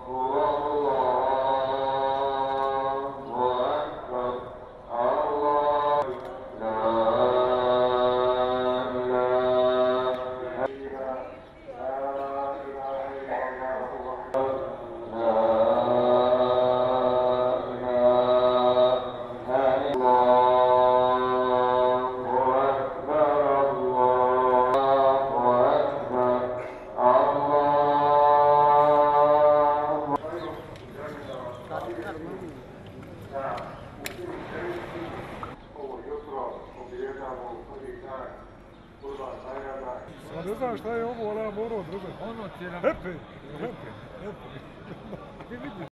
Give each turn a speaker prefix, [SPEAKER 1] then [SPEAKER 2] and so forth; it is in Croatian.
[SPEAKER 1] Ne znam šta je ovo, ali ja morao držati.
[SPEAKER 2] Ono će nam...
[SPEAKER 1] Hepe!